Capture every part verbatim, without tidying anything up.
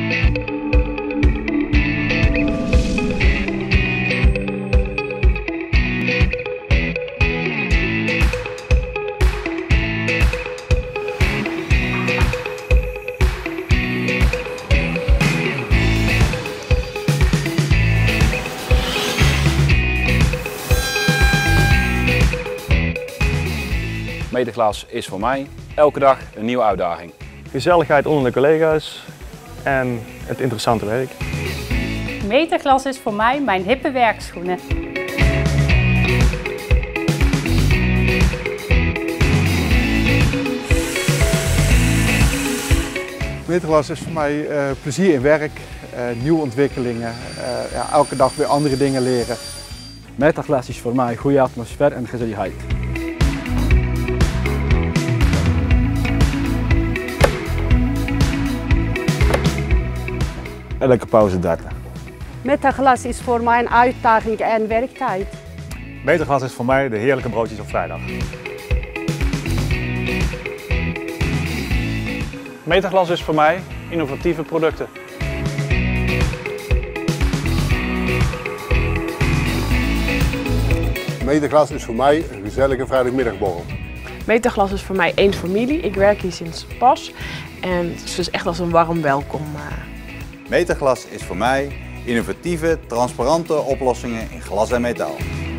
Meterglas is voor mij elke dag een nieuwe uitdaging. Gezelligheid onder de collega's en het interessante werk. Meterglas is voor mij mijn hippe werkschoenen. Meterglas is voor mij uh, plezier in werk, uh, nieuwe ontwikkelingen, uh, ja, elke dag weer andere dingen leren. Meterglas is voor mij goede atmosfeer en gezelligheid. Elke pauze darten. Meterglas is voor mij een uitdaging en werktijd. Meterglas is voor mij de heerlijke broodjes op vrijdag. Meterglas is voor mij innovatieve producten. Meterglas is voor mij een gezellige vrijdagmiddagborrel. Meterglas is voor mij één familie. Ik werk hier sinds pas en het is dus echt als een warm welkom. Meterglas is voor mij innovatieve, transparante oplossingen in glas en metaal.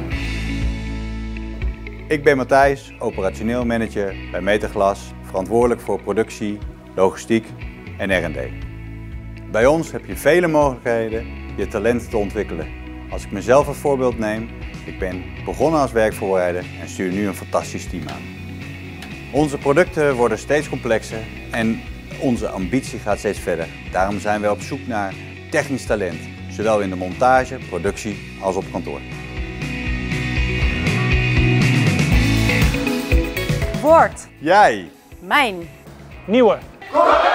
Ik ben Matthijs, operationeel manager bij Meterglas, verantwoordelijk voor productie, logistiek en R en D. Bij ons heb je vele mogelijkheden je talent te ontwikkelen. Als ik mezelf als voorbeeld neem, ik ben begonnen als werkvoorbereider en stuur nu een fantastisch team aan. Onze producten worden steeds complexer en onze ambitie gaat steeds verder. Daarom zijn we op zoek naar technisch talent, zowel in de montage, productie als op kantoor. Wordt Jij. Mijn. Nieuwe.